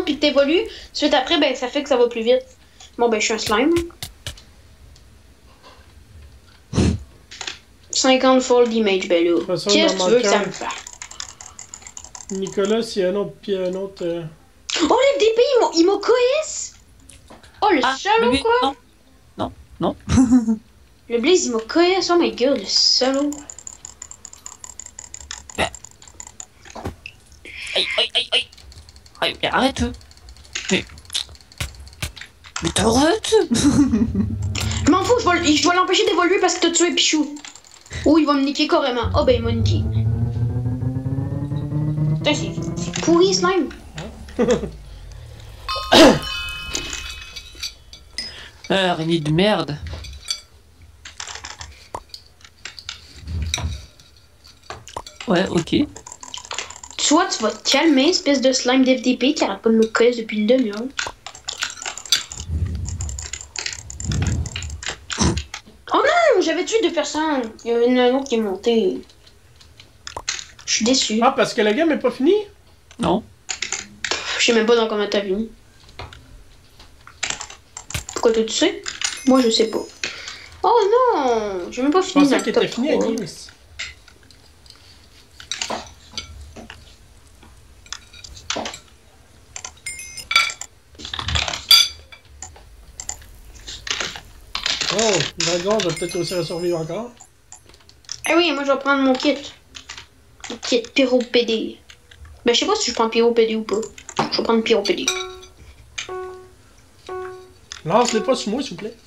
puis que t'évolues, suite après, ben ça fait que ça va plus vite. Bon, ben je suis un slime. 50 fall damage, ben là. façon, Qu'est-ce que dans tu mon veux que ça cœur. me fasse? Nicolas, s'il y a un autre, puis un autre... Oh, l'FDP, il m'a coïs! Oh, le salaud, mais quoi! Non. Le Blaze, il m'a coïs, oh my god, le salaud! Aïe, mais arrête. Mais t'arrêtes. Je m'en fous, je vais l'empêcher d'évoluer parce que t'as tué Pichou. Ou il va me niquer carrément. Oh ben il m'a niqué. Putain, c'est pourri slime. Araignée de merde. Ouais, ok. Soit tu vas te calmer, espèce de slime d'FDP qui arrête pas de me coller depuis une demi-heure. Oh non, j'avais tué 2 personnes. Il y en a un autre qui est monté. Je suis déçu. Ah, parce que la game est pas finie? Non. Je sais même pas dans combien t'as fini. Pourquoi toi tu sais? Moi je sais pas. Oh non, j'ai même pas Je fini. pensais dans qu'elle le était top finie la 3. game. Oh, dragon, je vais peut-être réussir à survivre encore. Ah oui, moi je vais prendre mon kit. Mon kit pyropédé. Ben je sais pas si je prends pyropédé ou pas. Je vais prendre pyropédé. Lance-les pas sur moi, s'il vous plaît.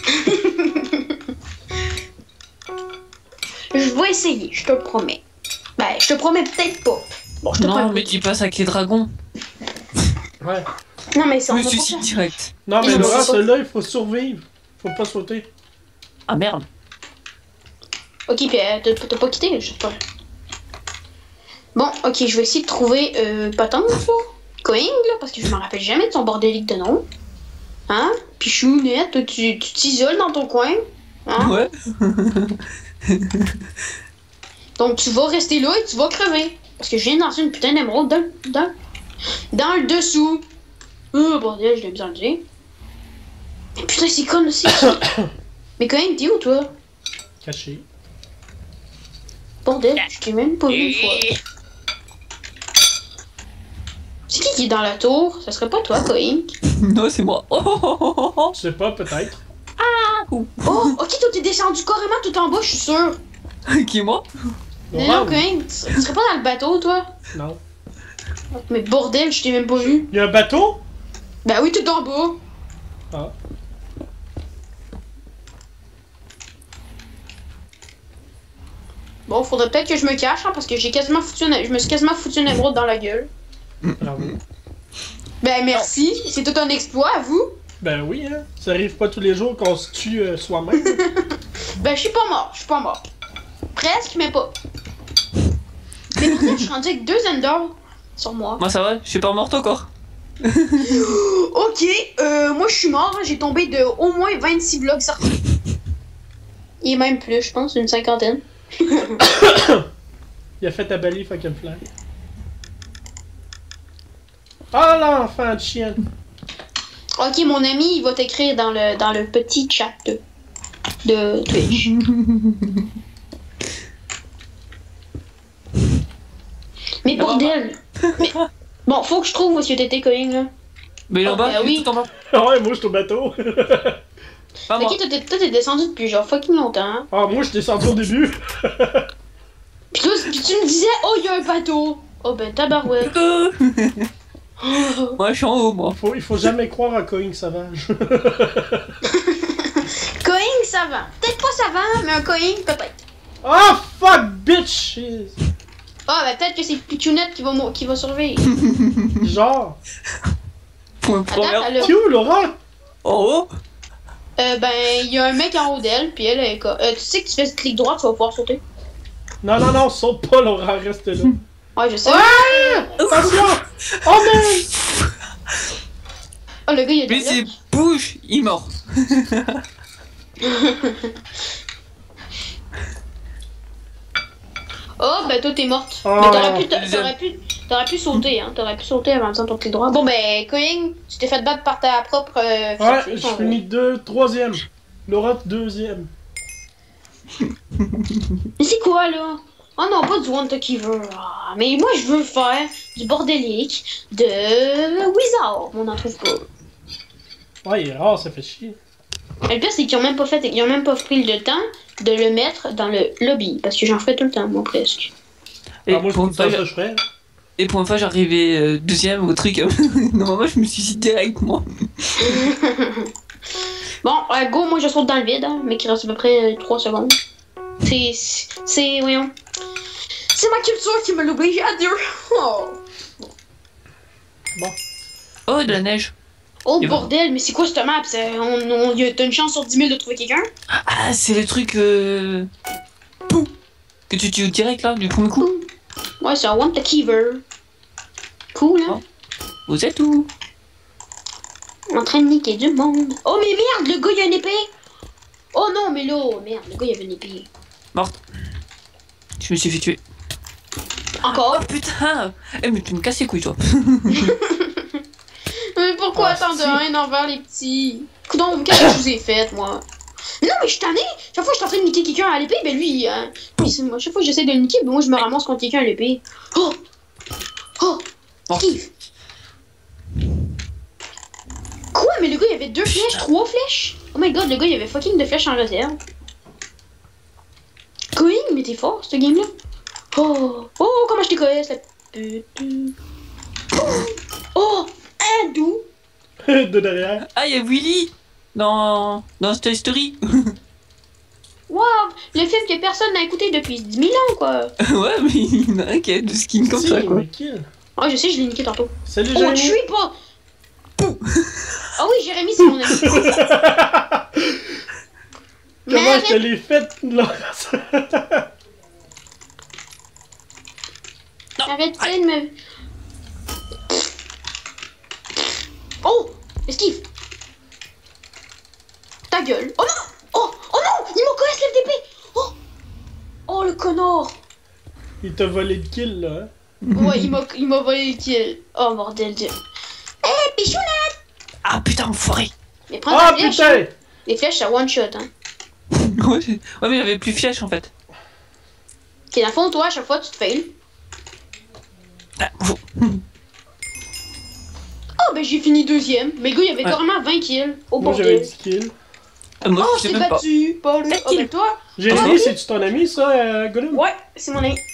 Je vais essayer, je te le promets. Ben je te promets peut-être pas. Bon, je te Non, promets. mais dis pas ça qui est dragon. Ouais. Non mais ça on Me va pas suicide faire. direct. Non, mais Et Laura, non, celui-là, il faut survivre. Faut pas sauter. Ah merde. Ok, puis t'as pas quitté, je sais pas. Bon, ok, je vais essayer de trouver Patente, là. Coing, là, parce que je me rappelle jamais de son bordélique de nom. Hein? Pichounette, toi, tu t'isoles dans ton coin. Hein? Ouais. Donc tu vas rester là et tu vas crever. Parce que je viens de lancer une putain d'émeraude dans le dessous. Oh bordel, je l'ai bien dit. Mais putain, c'est con aussi. Mais quand même, t'es où toi? Caché. Bordel, je t'ai même pas vu une fois. C'est qui est dans la tour? Ça serait pas toi, Coink? Non, c'est moi. Oh. Je sais pas, peut-être. Oh, ok, toi t'es descendu carrément tout en bas, je suis sûr. Qui est moi? Non, Laura, Coink, tu serais pas dans le bateau, toi? non. Mais bordel, je t'ai même pas vu. Il y a un bateau? Ben oui, tout en bas. Ah. Bon, faudrait peut-être que je me cache, hein, parce que je me suis quasiment foutu une émeraude dans la gueule. Bravo. Ben merci, c'est tout un exploit à vous. Ben oui, hein. Ça arrive pas tous les jours qu'on se tue soi-même. Ben je suis pas mort. Presque, mais pas. Mais pourtant, je suis rendu avec 2 Ender sur moi. Moi ça va, je suis pas morte encore. Ok, moi je suis mort, hein, j'ai tombé de au moins 26 blocs sortis. Et même plus, je pense, une cinquantaine. Il a fait abaler fucking fly. Ah l'enfant de chienne! Ok, mon ami, il va t'écrire dans le petit chat de Twitch. Mais bordel! Mais... Bon, faut que je trouve où est-ce que t'étais, Coing, là. Mais il est en Oh, bas, bah il est oui. tout en bas. Ouais, moi je suis au bateau. Pas moi. Ok, toi t'es descendu depuis genre fucking longtemps. Hein? Ah, moi je suis descendu au début. Puis tu me disais, oh, il y a un bateau! Oh ben, tabarouette. Moi je suis en haut, moi. Il faut jamais croire à Coing sauvage. Coing, ça va. Peut-être pas ça va, mais un Coing, peut-être. Ah fuck bitch! Ah, ben peut-être que c'est Pichounette qui va survivre. Genre. Pour une Attends, première. elle a... T'es où Laura? En haut. Ben, il y a un mec en haut d'elle, puis elle est comme... tu sais que tu fais clic droit, tu vas pouvoir sauter. Non, saute pas Laura, reste là. Ouais, je sais. Ah! Attention! Oh man! Oh, le gars, il a Mais des c'est blocs. bouge, il est mort. Oh, ben toi t'es morte. Oh. Mais t'aurais pu sauter, hein. T'aurais pu sauter avant de ton clic droit. Bon, ben, Coing, tu t'es fait battre par ta propre. Ouais, je finis troisième. Laura, deuxième. Mais c'est quoi là? Oh non, pas du One Talkiver. Ah, mais moi je veux faire du bordélique de Wizard. On n'en trouve pas. Ouais, il est rare, ça fait chier. Et le pire, c'est qu'ils ont même pas pris le temps de le mettre dans le lobby. Parce que j'en fais tout le temps, moi presque. Et, moi, pour une fois, ça, je ferais. et pour une fois, j'arrivais deuxième au truc. Normalement, je me suis dit direct, moi. Bon, go, moi je saute dans le vide, hein, mais qui reste à peu près 3 secondes. Voyons. C'est ma culture qui me l'oblige à dire. Oh, Bon. Oh, de la neige. oh Et bordel, mais c'est quoi cette map? T'as une chance sur 10 000 de trouver quelqu'un? Ah, c'est le truc. Pou. Que tu tues direct là, du premier coup. Ouais, c'est un One Talkiver. Cool, hein? Oh. Vous êtes où? En train de niquer du monde. Oh, mais merde, le gars il a une épée! Oh non, mais là, merde, le gars il avait une épée. Morte. Je me suis fait tuer. Encore? Oh putain! Eh, mais tu me casses les couilles, toi. Mais pourquoi Ah, tant de si. haine envers les petits? Coudon, qu'est-ce que je vous ai fait, moi? Mais non, mais je suis tanné! Chaque fois que je suis en train de niquer quelqu'un à l'épée, ben lui, moi, chaque fois que j'essaie de le niquer, ben moi je me ramasse contre quelqu'un à l'épée. Oh! Oh! Morte. Steve! Quoi? Mais le gars il avait 2 flèches, 3 flèches? Oh my god, le gars il avait fucking 2 flèches en réserve. Going, mais t'es fort, ce game-là. Oh! Oh, comment je t'ai collé, cette pute. Oh! Un doux! De derrière. Ah, il y a Willy dans Toy Story. Wow! Le film que personne n'a écouté depuis 10 000 ans, quoi! Ouais, mais il y en a un qui a du skin comme Si, ça, quoi. mais kill. Oh, je sais, je l'ai niqué tantôt. Salut, Oh, Jérémy. je suis pas! Ah oui, Jérémy, c'est mon ami. Mais Comment je arrête. te l'ai fait, là? Arrête de me... Oh! Esquive! Ta gueule! Oh non! Oh! Oh non! Il m'a collé ce lève d'épée! Oh! Oh, le connard! Il t'a volé le kill, là. Hein? Ouais, il m'a volé le kill. Oh, bordel de... Eh, pichounette! Ah putain, enfoiré. Mais prends Ah, ta flèche, putain! hein. Les flèches, ça one shot, hein. Ouais, mais j'avais plus flèche en fait. Ok, dans le fond, toi, à chaque fois, tu te fails. Ah, faut- Oh, ben j'ai fini deuxième. Mais le gars, il avait Ouais. carrément 20 kills. Oh, Moi, j'avais bordel. 10 kills. Moi, Oh, je je sais t'ai même pas. battu, Paul. T'as Oh, kill. ben toi? Jérémy, oui. c'est-tu ton ami, ça, Gollum? Ouais, c'est mon ami.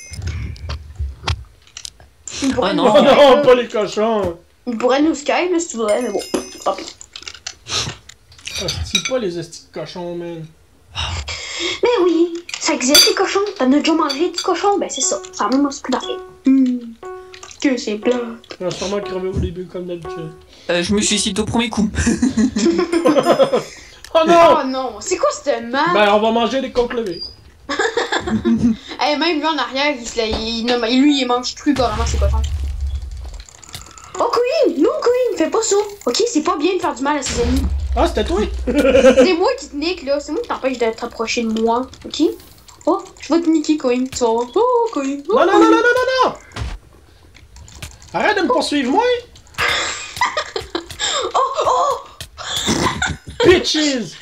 Il pourrait, Oh nous, non. Oh non, pas les cochons! il pourrait nous Skype, si tu voudrais, mais bon, tant pis. Ah, c'est pas les estis de cochons, man. Mais oui, ça existe les cochons. T'en as déjà mangé du cochon? Ben c'est ça, ça a même plus d'affaires. Que c'est plat. On a sûrement crevé au début, comme d'habitude. Je me suicide au premier coup. Oh non! Oh non, c'est quoi cette map? Ben, on va manger des côtes levées. Eh, même lui en arrière, lui il mange plus carrément ses cochons. Oh Queen! Non Queen, fais pas ça! Ok, c'est pas bien de faire du mal à ses amis. Ah, c'était toi? C'est moi qui te nique là, c'est moi qui t'empêche de t'approcher de moi, ok? Oh, je vais te niquer Queen, tu vas voir. Oh Queen! Oh, Non, non, non, non, non, non, non! Arrête de me poursuivre, moi! Oh! Oh! Bitches!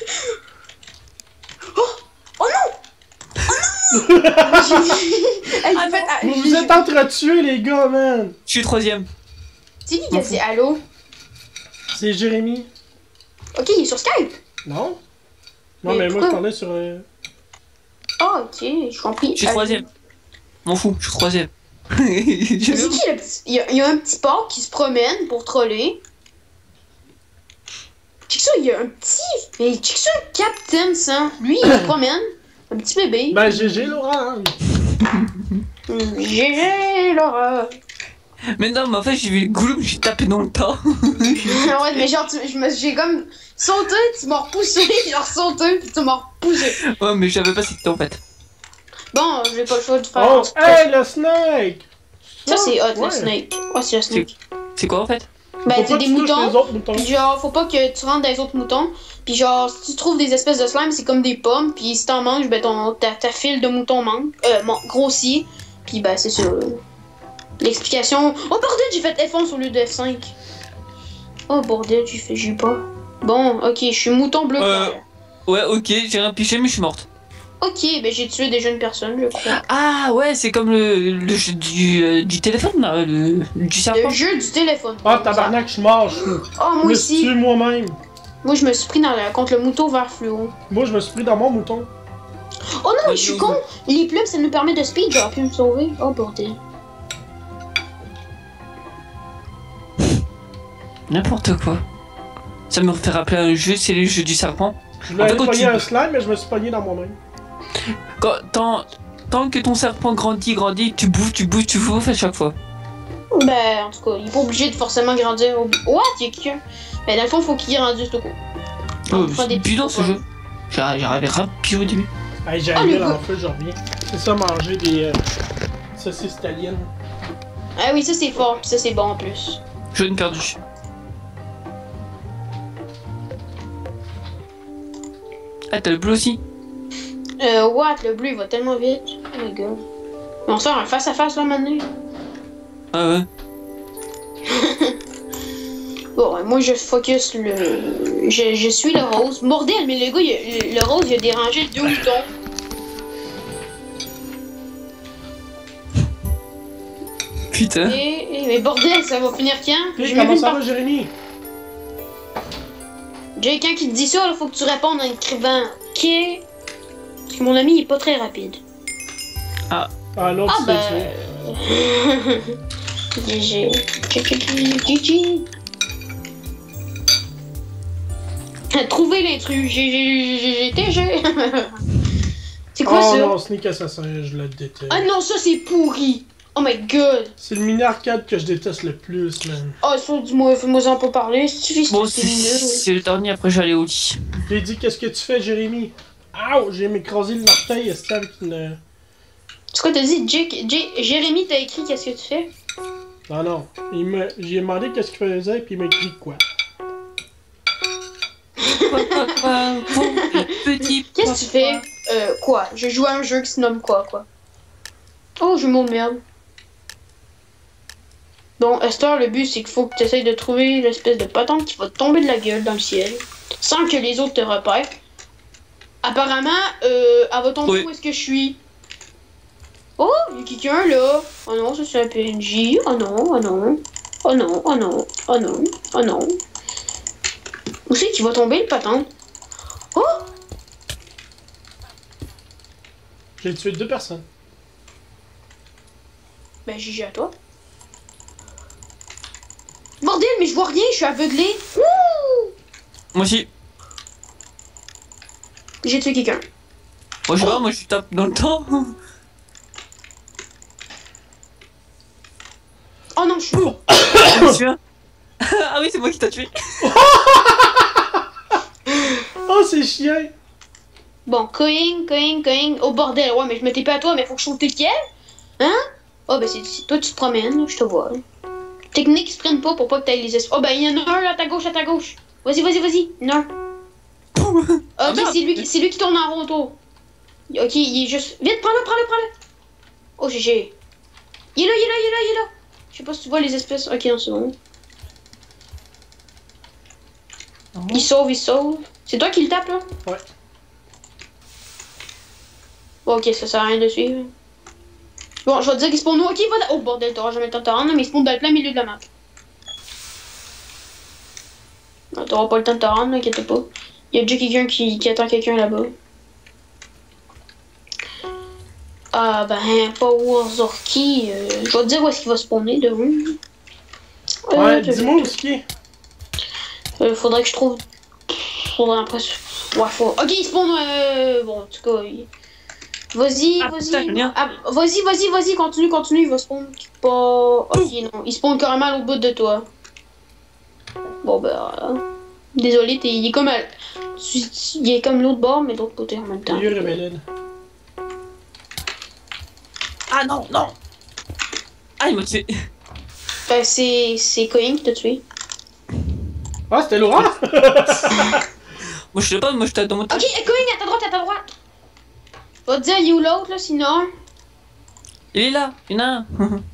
Oh non! Oh non! Vous vous êtes entretués, les gars, man! Je suis troisième. C'est qui qui a dit allô? C'est Jérémy. Ok, il est sur Skype. Non? Non, Mais mais moi, pourquoi? je parlais sur... Oh, ok, je compris. Je suis troisième. M'en fous, je suis troisième. C'est qui le petit... Il y a un petit porc qui se promène pour troller. Check ça, il y a un petit... Mais check ça, Captain, ça. Lui, il se promène. Un petit bébé. Ben, GG, Laura. Hein. GG, Laura. Mais non, mais en fait, j'ai vu le Gollum, j'ai tapé dans le tas. Ouais, mais genre, j'ai comme sauté, tu m'as repoussé, j'ai sauté, puis tu m'as repoussé. Ouais, mais je savais pas c'était en fait. Bon, j'ai pas le choix de faire... Oh, hey, le snake! Ça, c'est hot, Ouais. le snake. Ouais, c'est le snake. C'est quoi en fait? Ben, Faut c'est pas des que tu touches moutons. les autres moutons. Puis genre, faut pas que tu rentres dans les autres moutons. Puis genre, si tu trouves des espèces de slime, c'est comme des pommes. Puis si t'en manges, ben ta file de moutons grossit. Puis ben, c'est ça. L'explication... Oh bordel, j'ai fait F11 au lieu de F5. Oh bordel, j'ai eu pas. Bon, ok, je suis mouton bleu. Ouais, ok, j'ai rien piché, mais je suis morte. Ok, ben j'ai tué déjà une personne, je crois. Ah ouais, c'est comme le jeu du téléphone, là, du serpent. Le jeu du téléphone. Ah, tabarnak, je suis mort, Oh, moi me aussi. suis tué moi-même. Moi, je me suis pris contre le mouton vert fluo. Moi, je me suis pris dans mon mouton. Oh non, mais je suis con. Les plumes, ça nous permet de speed. J'aurais pu me sauver. Oh bordel. N'importe quoi. Ça me fait rappeler un jeu, c'est le jeu du serpent. Je voulais aller pogner un slime, mais je me suis pogné dans moi-même. Tant que ton serpent grandit, tu bouffes à chaque fois. Ben, en tout cas, il est pas obligé de forcément grandir. What? Il y a quelqu'un. Ben, dans le fond, faut qu'il grandisse tout court. Oh, c'est bidon ce jeu. J'arrivais rapide au début. Hey, j'ai arrivé dans le feu, je reviens. C'est ça, manger des saucisses italiennes. Ah oui, ça c'est fort, pis ça c'est bon en plus. Jaune perdu. Ah, t'as le bleu aussi? What? Le bleu il va tellement vite. Oh my god. On sort un face à face là maintenant. Ah ouais. Bon, moi je focus le. Je suis le rose. Bordel, mais le gars, le rose il a dérangé le deux moutons. Putain. Mais bordel, ça va finir quand? Hey, comment ça va, Jérémy? J'ai quelqu'un qui te dit ça, il faut que tu répondes en écrivant OK. Parce que mon ami il est pas très rapide. Ah, l'autre Ah ben. GG. GG. Trouver l'intrus. GG. C'est quoi ça? Oh non, Sneak Assassin, je le déteste. Ah non, ça c'est pourri. Oh my god. C'est le mini-arcade que je déteste le plus, man. Oh, ça, dis-moi, fais-moi en pas parler. Bon, c'est le dernier, après j'allais au lit. J'ai dit, qu'est-ce que tu fais, Jérémy? Ouh, j'ai écrasé le marteil, est-ce avec une... C'est quoi t'as dit? Jérémy t'a écrit qu'est-ce que tu fais? Non. J'ai demandé qu'est-ce qu'il faisait, puis il m'a écrit quoi. Petit. Qu'est-ce que tu fais? Quoi? Je joue à un jeu qui se nomme quoi? Oh, je m'en merde. Bon, Esther, le but c'est qu'il faut que tu essayes de trouver l'espèce de patente qui va te tomber de la gueule dans le ciel, sans que les autres te repèrent. Apparemment, elle va tomber où est-ce que je suis. Oh, il y a quelqu'un là. Oh non, ça c'est un PNJ. Oh non. Où c'est qu'il va tomber le patente? Oh! J'ai tué 2 personnes. Ben, GG à toi. Bordel, mais je vois rien, je suis aveuglé. Ouh! Moi aussi. J'ai tué quelqu'un. Moi je sais pas, moi je tape dans le temps. Oh non, je suis mort. Ah oui, c'est moi qui t'a tué. Oh, c'est chiant. Bon, coing. Oh bordel, ouais, mais je me TP à toi, mais faut que je trouve t'es lequel? Hein? Oh, ben c'est toi, tu te promènes, je te vois. Technique, ils se prennent pas pour pas que t'ailles les esprits. Oh, ben il y en a un là, à ta gauche. Vas-y. Il y en a un. Ok, c'est lui qui tourne en rond autour. Ok, il est juste. Vite, prends-le. Oh, GG. Il est là. Je sais pas si tu vois les espèces. Ok, non, c'est bon. Il sauve. C'est toi qui le tapes là? Ouais. Bon, ok, ça sert à rien de suivre. Bon, je vais te dire qu'il spawn où. Ok, va. Oh bordel, t'auras jamais le temps de te rendre, mais il spawn dans le plein milieu de la map. Non, t'auras pas le temps de te rendre, inquiète pas. Il y a déjà quelqu'un qui attend quelqu'un là-bas. Ah ben, Power Zorky, je vais te dire où est-ce qu'il va spawner de rue. Ouais, dis-moi où est-ce qu'il est. Faudrait que je trouve. Faudrait après. Ouais, faut. Ok, il spawn. Bon, en tout cas. Vas-y. Vas-y, continue, il va spawn pas. Ok, non, il spawn carrément à l'autre bout de toi. Bon, ben. Désolé, il est comme. Il est comme l'autre bord, mais de l'autre côté en même temps. Salut, Rebellen. Ah non. Ah, il m'a tué. Ben, c'est Cohen qui t'a tué. Ah, c'était Laura? Moi je sais pas, moi je tape dans mon Ok, Cohen, à ta droite. Je vais te dire, il est où l'autre là, sinon. Il est là, il y en a un.